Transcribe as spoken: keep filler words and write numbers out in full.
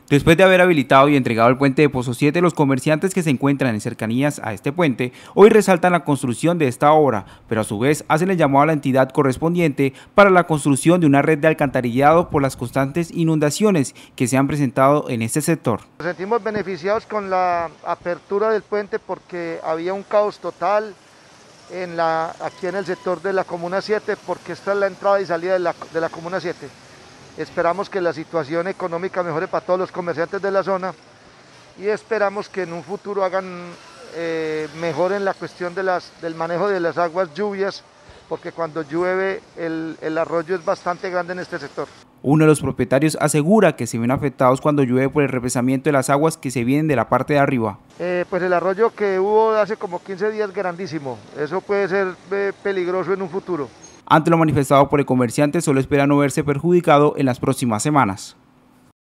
Después de haber habilitado y entregado el puente de Pozo siete, los comerciantes que se encuentran en cercanías a este puente hoy resaltan la construcción de esta obra, pero a su vez hacen el llamado a la entidad correspondiente para la construcción de una red de alcantarillado por las constantes inundaciones que se han presentado en este sector. Nos sentimos beneficiados con la apertura del puente porque había un caos total en la, aquí en el sector de la Comuna siete, porque esta es la entrada y salida de la, de la Comuna siete. Esperamos que la situación económica mejore para todos los comerciantes de la zona y esperamos que en un futuro hagan eh, mejoren la cuestión de las, del manejo de las aguas lluvias, porque cuando llueve el, el arroyo es bastante grande en este sector. Uno de los propietarios asegura que se ven afectados cuando llueve por el represamiento de las aguas que se vienen de la parte de arriba. Eh, pues el arroyo que hubo hace como quince días grandísimo, eso puede ser eh, peligroso en un futuro. Ante lo manifestado por el comerciante, solo espera no verse perjudicado en las próximas semanas.